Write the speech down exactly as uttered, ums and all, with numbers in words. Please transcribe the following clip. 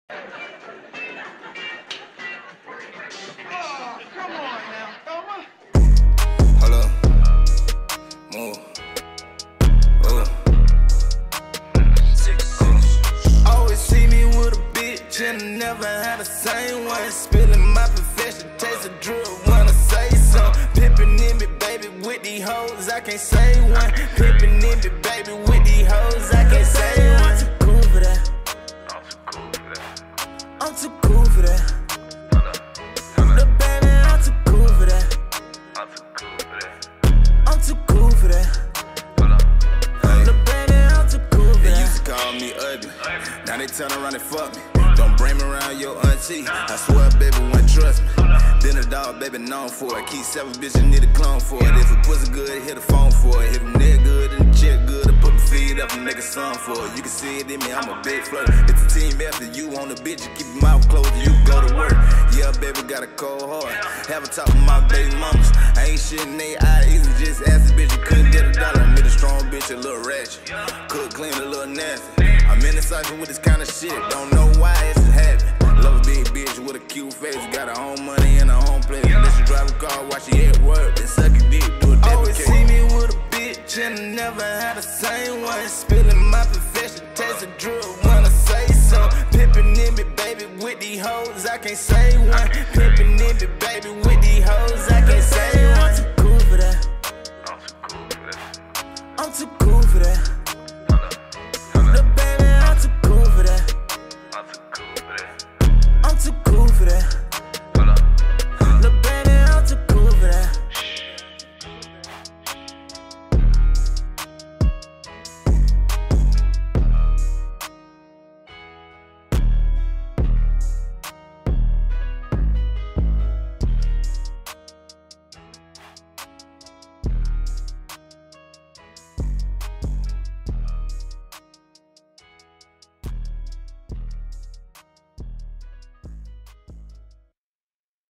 Oh, come on now, Thoma. Hold up. Move. Ooh. Always see me with a bitch and never had the same one. Spilling my profession, taste a drip when I say something. Pippin' in me, baby, with these hoes, I can't say one. Pippin' in me, baby, with these hoes, I can't say one. I'm too cool for that. I'm too cool for that. The baby, I'm too cool for that. I'm too cool for that. The baby, I'm too cool for that. They used to call me ugly, now they turn around and fuck me. Don't bring me around your auntie, I swear, baby, won't trust me. Then a dog, baby, known for it. Keep seven bitches, need a clone for it. If a pussy good, hit a phone for it. If a nigga good and the chick good, I put my feet up and make a song for it. You can see it in me, I'm a big flirt. It's a team after you on the bitch, you keep your mouth closed and you go to work. Yeah, baby, got a cold heart. Have a talk with my baby mamas. I ain't shitting they eyes, just ask the bitch, you couldn't get a dollar. I made a strong bitch, a little ratchet. Cook clean, a little nasty. I'm in the cypher with this kind of shit, don't know why it's happening. Love a big bitch with a cute face, got her own money in her own place. Let she drive a car while she at work, then suck a dick, do a debit. Always see me with a bitch and never had the same one. Spilling my profession, taste a drip when I say something. Pippin' in me, baby, with these hoes, I can't say one. Pippin' in me, baby.